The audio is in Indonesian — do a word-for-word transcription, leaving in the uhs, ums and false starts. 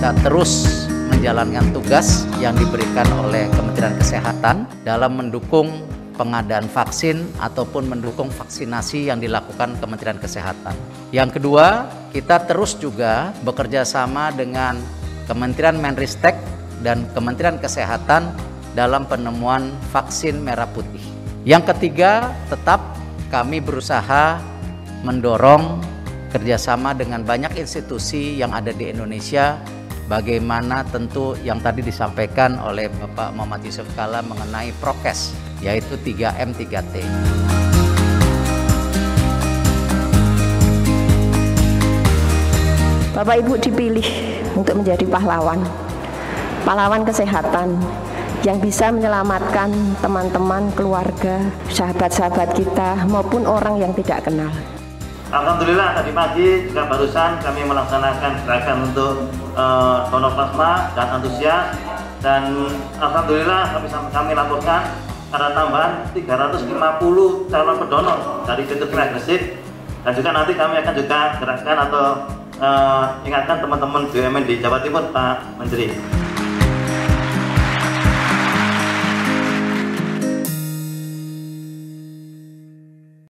kita terus menjalankan tugas yang diberikan oleh Kementerian Kesehatan dalam mendukung pengadaan vaksin ataupun mendukung vaksinasi yang dilakukan Kementerian Kesehatan. Yang kedua, kita terus juga bekerja sama dengan Kementerian Menristek dan Kementerian Kesehatan dalam penemuan vaksin merah putih. Yang ketiga, tetap kami berusaha mendorong kerjasama dengan banyak institusi yang ada di Indonesia, bagaimana tentu yang tadi disampaikan oleh Bapak Muhammad Yusuf Kalla mengenai prokes, yaitu tiga M tiga T. Bapak Ibu dipilih untuk menjadi pahlawan, pahlawan kesehatan yang bisa menyelamatkan teman-teman, keluarga, sahabat-sahabat kita maupun orang yang tidak kenal. Alhamdulillah tadi pagi juga barusan kami melaksanakan gerakan untuk uh, donor plasma dan antusias, dan alhamdulillah kami kami laporkan ada tambahan tiga ratus lima puluh calon pendonor dari titik Gresik, dan juga nanti kami akan juga gerakkan atau uh, ingatkan teman-teman B U M N di Jawa Timur, Pak Menteri.